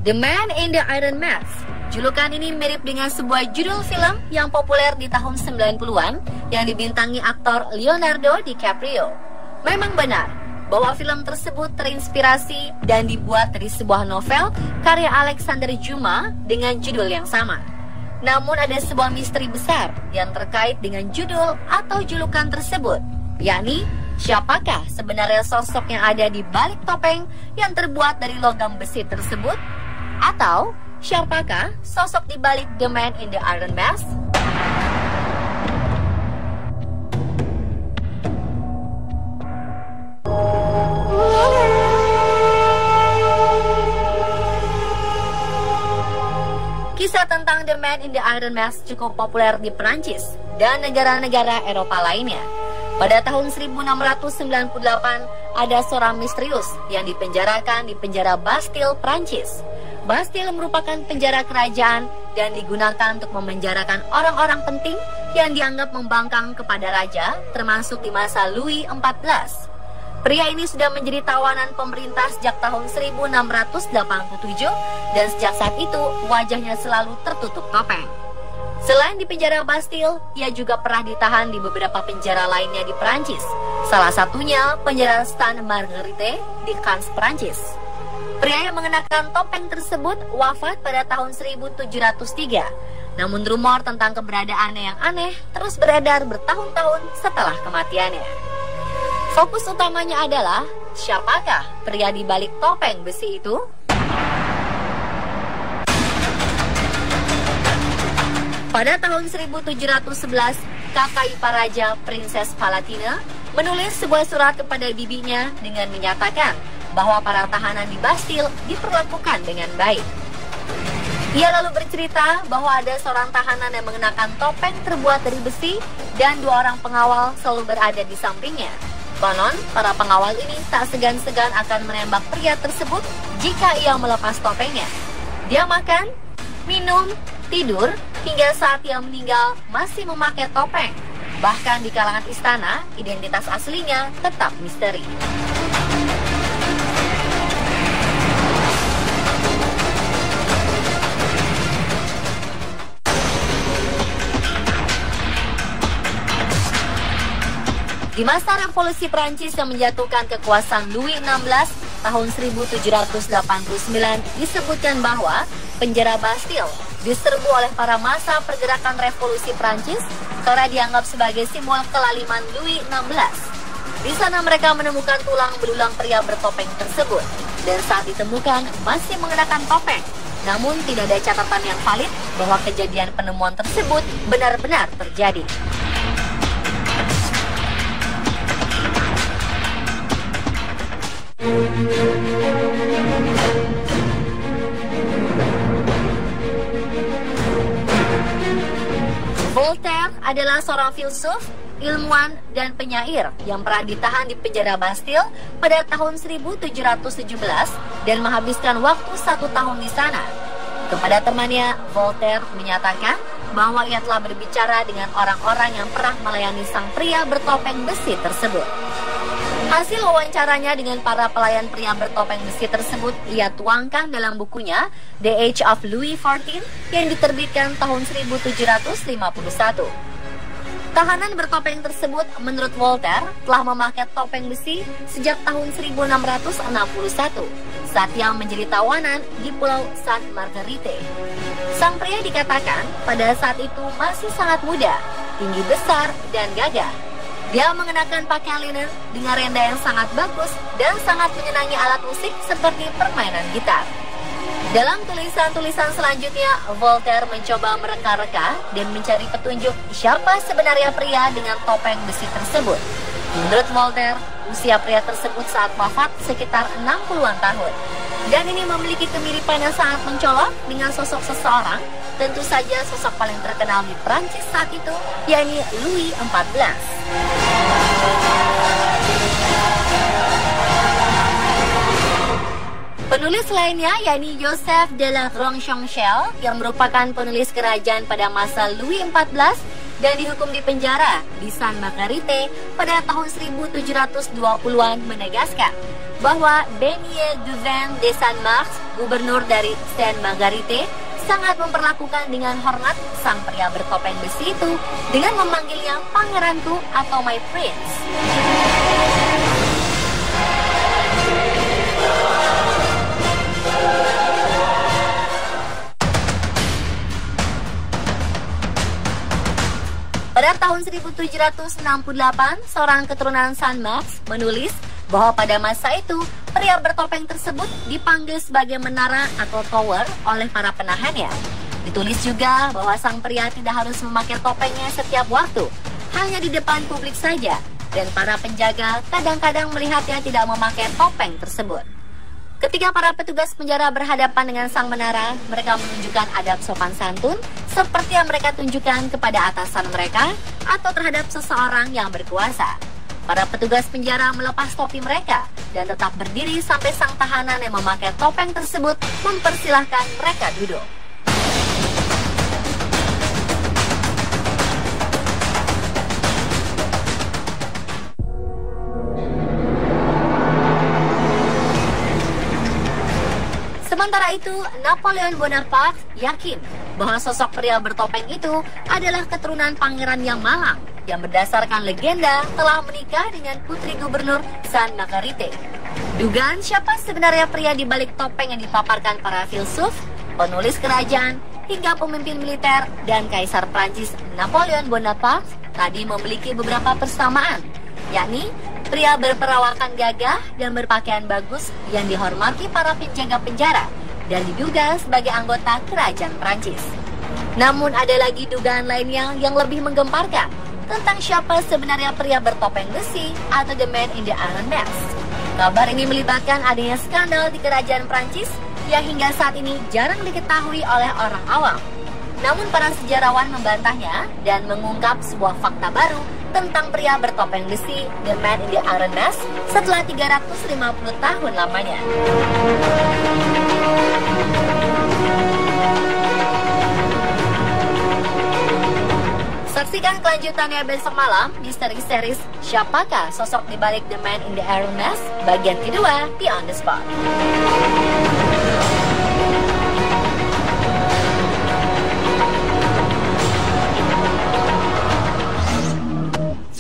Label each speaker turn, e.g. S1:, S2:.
S1: The Man in the Iron Mask. Julukan ini mirip dengan sebuah judul film yang populer di tahun 90-an yang dibintangi aktor Leonardo DiCaprio. Memang benar bahwa film tersebut terinspirasi dan dibuat dari sebuah novel karya Alexander Dumas dengan judul yang sama. Namun ada sebuah misteri besar yang terkait dengan judul atau julukan tersebut, yakni siapakah sebenarnya sosok yang ada di balik topeng yang terbuat dari logam besi tersebut? Atau siapakah sosok di balik The Man in the Iron Mask? Kisah tentang The Man in the Iron Mask cukup populer di Perancis dan negara-negara Eropa lainnya. Pada tahun 1698, ada seorang misterius yang dipenjarakan di penjara Bastille, Prancis. Bastille merupakan penjara kerajaan dan digunakan untuk memenjarakan orang-orang penting yang dianggap membangkang kepada raja, termasuk di masa Louis XIV. Pria ini sudah menjadi tawanan pemerintah sejak tahun 1687 dan sejak saat itu wajahnya selalu tertutup topeng. Selain di penjara Bastille, ia juga pernah ditahan di beberapa penjara lainnya di Perancis. Salah satunya penjara Sainte Marguerite di Cannes, Perancis. Pria yang mengenakan topeng tersebut wafat pada tahun 1703. Namun rumor tentang keberadaannya yang aneh terus beredar bertahun-tahun setelah kematiannya. Fokus utamanya adalah siapakah pria di balik topeng besi itu? Pada tahun 1711, kakak ipar raja Princess Palatina menulis sebuah surat kepada bibinya dengan menyatakan bahwa para tahanan di Bastille diperlakukan dengan baik. Ia lalu bercerita bahwa ada seorang tahanan yang mengenakan topeng terbuat dari besi dan 2 orang pengawal selalu berada di sampingnya. Konon, para pengawal ini tak segan-segan akan menembak pria tersebut jika ia melepas topengnya. Dia makan, minum, tidur, hingga saat ia meninggal masih memakai topeng. Bahkan di kalangan istana, identitas aslinya tetap misteri. Di masa revolusi Prancis yang menjatuhkan kekuasaan Louis XVI tahun 1789, disebutkan bahwa penjara Bastille diserbu oleh para massa pergerakan revolusi Prancis karena dianggap sebagai simbol kelaliman Louis XVI. Di sana mereka menemukan tulang belulang pria bertopeng tersebut, dan saat ditemukan masih mengenakan topeng. Namun tidak ada catatan yang valid bahwa kejadian penemuan tersebut benar-benar terjadi. Voltaire adalah seorang filsuf, ilmuwan, dan penyair yang pernah ditahan di penjara Bastille pada tahun 1717 dan menghabiskan waktu 1 tahun di sana. Kepada temannya, Voltaire menyatakan bahwa ia telah berbicara dengan orang-orang yang pernah melayani sang pria bertopeng besi tersebut. Hasil wawancaranya dengan para pelayan pria bertopeng besi tersebut ia tuangkan dalam bukunya The Age of Louis XIV yang diterbitkan tahun 1751. Tahanan bertopeng tersebut menurut Voltaire telah memakai topeng besi sejak tahun 1661 saat ia menjadi tawanan di Pulau Sainte Marguerite. Sang pria dikatakan pada saat itu masih sangat muda, tinggi besar, dan gagah. Dia mengenakan pakaian linen dengan renda yang sangat bagus dan sangat menyenangi alat musik seperti permainan gitar. Dalam tulisan-tulisan selanjutnya, Voltaire mencoba mereka-reka dan mencari petunjuk siapa sebenarnya pria dengan topeng besi tersebut. Menurut Voltaire, usia pria tersebut saat wafat sekitar 60-an tahun. Dan ini memiliki kemiripan yang sangat mencolok dengan sosok seseorang, tentu saja sosok paling terkenal di Prancis saat itu, yakni Louis XIV. Penulis lainnya yakni Joseph de la Rochechoucauld yang merupakan penulis kerajaan pada masa Louis XIV dan dihukum di penjara di Sainte Marguerite pada tahun 1720-an menegaskan bahwa Benier Duvin de Saint-Marc, gubernur dari Sainte-Marguerite, sangat memperlakukan dengan hormat sang pria bertopeng besi itu dengan memanggilnya pangeranku atau my prince. Pada tahun 1768, seorang keturunan Saint-Marc menulis bahwa pada masa itu, pria bertopeng tersebut dipanggil sebagai menara atau tower oleh para penahannya. Ditulis juga bahwa sang pria tidak harus memakai topengnya setiap waktu, hanya di depan publik saja, dan para penjaga kadang-kadang melihatnya tidak memakai topeng tersebut. Ketika para petugas penjara berhadapan dengan sang menara, mereka menunjukkan adab sopan santun seperti yang mereka tunjukkan kepada atasan mereka atau terhadap seseorang yang berkuasa. Para petugas penjara melepas topi mereka dan tetap berdiri sampai sang tahanan yang memakai topeng tersebut mempersilahkan mereka duduk. Sementara itu, Napoleon Bonaparte yakin bahwa sosok pria bertopeng itu adalah keturunan pangeran yang malang yang berdasarkan legenda telah menikah dengan putri gubernur Sainte-Marguerite. Dugaan siapa sebenarnya pria di balik topeng yang dipaparkan para filsuf, penulis kerajaan, hingga pemimpin militer dan Kaisar Prancis Napoleon Bonaparte tadi memiliki beberapa persamaan, yakni pria berperawakan gagah dan berpakaian bagus yang dihormati para penjaga penjara dan diduga sebagai anggota kerajaan Prancis. Namun ada lagi dugaan lainnya yang lebih menggemparkan tentang siapa sebenarnya pria bertopeng besi atau the man in the iron mask. Kabar ini melibatkan adanya skandal di kerajaan Prancis yang hingga saat ini jarang diketahui oleh orang awam. Namun para sejarawan membantahnya dan mengungkap sebuah fakta baru tentang pria bertopeng besi, the man in the iron mask, setelah 350 tahun lamanya. Saksikan kelanjutannya besok malam di series Siapakah Sosok di Balik The Man in the Iron Mask bagian kedua di On The Spot.